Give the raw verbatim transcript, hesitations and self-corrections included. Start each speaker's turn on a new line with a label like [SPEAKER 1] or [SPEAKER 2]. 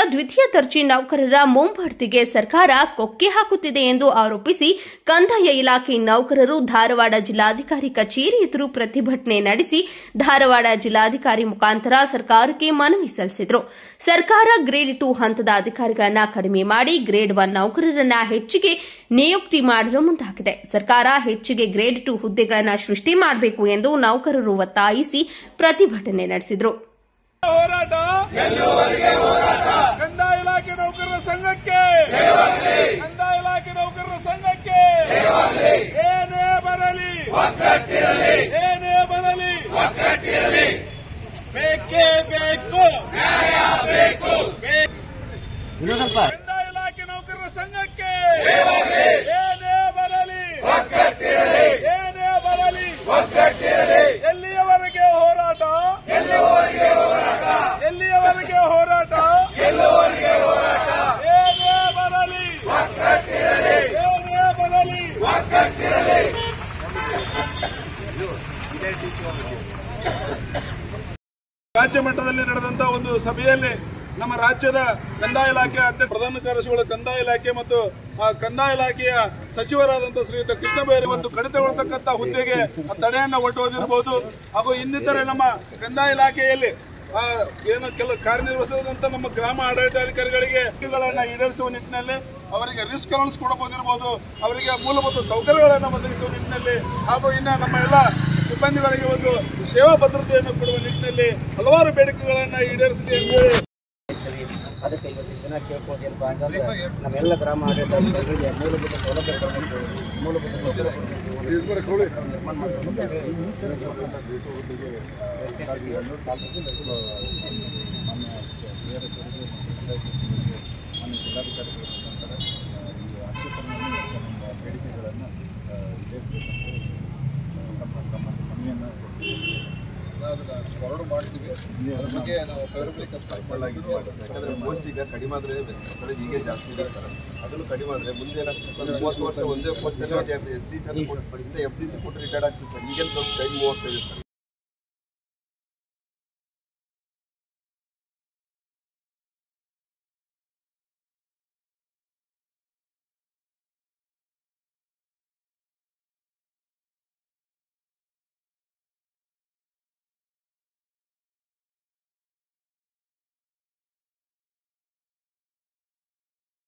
[SPEAKER 1] ದ್ವಿತೀಯ ದರ್ಜೆ ನೌಕರರ ಮುಂಬಡ್ತಿಗೆ ಸರ್ಕಾರ ಕೊಕ್ಕೆ ಹಾಕುತ್ತಿದೆ ಎಂದು ಆರೋಪಿಸಿ ಕಂದಾಯ ಇಲಾಖೆ ನೌಕರರು ಧಾರವಾಡ ಜಿಲ್ಲಾಧಿಕಾರಿ ಕಚೇರಿ ಎದುರು ಪ್ರತಿಭಟನೆ ನಡೆಸಿ ಧಾರವಾಡ ಜಿಲ್ಲಾಧಿಕಾರಿ ಮುಖಾಂತರ ಸರ್ಕಾರಕ್ಕೆ ಮನವಿ ಸಲ್ಲಿಸಿದರು. ಸರ್ಕಾರ ಗ್ರೇಡ್ ಟು ಹಂತದ ಅಧಿಕಾರಿಗಳನ್ನು ಕಡಿಮೆ ಮಾಡಿ ಗ್ರೇಡ್ ಒನ್ ನೌಕರರನ್ನ ಹೆಚ್ಚಿಗೆ ನಿಯುಕ್ತಿ ಮಾಡಲು ಮುಂದಾಗಿದೆ. ಸರ್ಕಾರ ಹೆಚ್ಚಿಗೆ ಗ್ರೇಡ್ ಟು ಹುದ್ದೆಗಳನ್ನು ಸೃಷ್ಟಿ ಮಾಡಬೇಕು ಎಂದು ನೌಕರರು ಒತ್ತಾಯಿಸಿ ಪ್ರತಿಭಟನೆ ನಡೆಸಿದರು.
[SPEAKER 2] ಹೋರಾಟ ಕಂದಾಯ ಇಲಾಖೆ ನೌಕರರ ಸಂಘಕ್ಕೆ ಕಂದಾಯ ಇಲಾಖೆ ನೌಕರರ ಸಂಘಕ್ಕೆ ಏನೇ ಬರಲಿ ಏನೇ ಬರಲಿ ಬೇಕೇ ಬೇಕು ಕಂದಾಯ ಇಲಾಖೆ ನೌಕರರ ಸಂಘಕ್ಕೆ ಏನೇ ಬರಲಿ ಏನೇ ಬರಲಿ ಎಲ್ಲಿಯವರೆಗೆ ಹೋರಾಟ ಎಲ್ಲಿಯವರೆಗೆ ಹೋರಾಟ ಏನೇ ಬರಲಿ ಏನೇ ಬರಲಿ ರಾಜ್ಯ ಮಟ್ಟದಲ್ಲಿ ನಡೆದಂತಹ ಒಂದು ಸಭೆಯಲ್ಲಿ ನಮ್ಮ ರಾಜ್ಯದ ಕಂದಾಯ ಇಲಾಖೆ ಅಧ್ಯಕ್ಷ ಪ್ರಧಾನ ಕಾರ್ಯದರ್ಶಿಗಳ ಕಂದಾಯ ಇಲಾಖೆ ಮತ್ತು ಆ ಕಂದಾಯ ಇಲಾಖೆಯ ಸಚಿವರಾದಂತಹ ಶ್ರೀಯುತ ಕೃಷ್ಣ ಬೈರೇಗೌಡ ಒಂದು ಕಡಿತಗೊಳ್ಳತಕ್ಕಂಥ ಹುದ್ದೆಗೆ ತಡೆಯನ್ನ ಒಡ್ಡುವುದಿರಬಹುದು ಹಾಗೂ ಇನ್ನಿತರೆ ನಮ್ಮ ಕಂದಾಯ ಇಲಾಖೆಯಲ್ಲಿ ಏನು ಕೆಲ ಕಾರ್ಯನಿರ್ವಹಿಸಿದಂತ ನಮ್ಮ ಗ್ರಾಮ ಆಡಳಿತಾಧಿಕಾರಿಗಳಿಗೆ ಈಡೇರಿಸುವ ನಿಟ್ಟಿನಲ್ಲಿ ಅವರಿಗೆ ರಿಸ್ಕ್ ಅಲೌನ್ಸ್ ಕೊಡಬಹುದಿರಬಹುದು, ಅವರಿಗೆ ಮೂಲಭೂತ ಸೌಕರ್ಯಗಳನ್ನು ಒದಗಿಸುವ ನಿಟ್ಟಿನಲ್ಲಿ ಹಾಗೂ ಇನ್ನು ನಮ್ಮ ಎಲ್ಲ ಸಿಬ್ಬಂದಿಗಳಿಗೆ ಒಂದು ಸೇವಾ ಭದ್ರತೆಯನ್ನು ಕೊಡುವ ನಿಟ್ಟಿನಲ್ಲಿ ಹಲವಾರು ಬೇಡಿಕೆಗಳನ್ನು ಈಡೇರಿಸಿದೆ ಎಂದು ಹೇಳಿ
[SPEAKER 3] ಅದಕ್ಕೆ ಇವತ್ತಿನ ದಿನ ಕೇಳ್ಕೊಳ್ಳೋದೇನಪ್ಪ ಅಂತಂದ್ರೆ ನಮ್ಮೆಲ್ಲ ಗ್ರಾಮ ಆಡಳಿತಾಧಿಕಾರಿಗಳಿಗೆ ಮೂಲಭೂತ ಸೌಲಭ್ಯಗಳನ್ನು ಮೂಲಭೂತ ಸೌಕರ್ಯಗಳನ್ನು ನಿರ್ಮಾಣ ಮಾಡಬೇಕು. ಜಿಲ್ಲಾಧಿಕಾರಿಗಳ ಮುಖಾಂತರ ಈ ಆಕ್ಷೇಪಣೆಯನ್ನು ನಮ್ಮ ಬೇಡಿಕೆಗಳನ್ನು ಈಡೇರಿಸಬೇಕಂತ ನಮ್ಮ ನಮ್ಮ ಮನವಿಯನ್ನು ಹೊರಡು ಮಾಡ್ತೀವಿ. ಅದ್ರ ಬಗ್ಗೆ ನಾವು
[SPEAKER 4] ಯಾಕಂದ್ರೆ ಪೋಸ್ಟ್ ಈಗ ಕಡಿಮೆ ಆದ್ರೆ ಹೀಗೆ ಜಾಸ್ತಿ ಇದೆ ಸರ್. ಅದನ್ನು ಕಡಿಮೆ ಆದ್ರೆ ಮುಂದೆ ಮೂವತ್ತು ವರ್ಷ ಒಂದೇ post S D C F D C ಕೊಟ್ಟು ರಿಟೈರ್ಡ್ ಆಗ್ತದೆ ಸರ್. ಈಗೇನು ಸ್ವಲ್ಪ ಟೈಮ್ ಮೂವ್ ಆಗ್ತಾ ಇದೆ ಸರ್.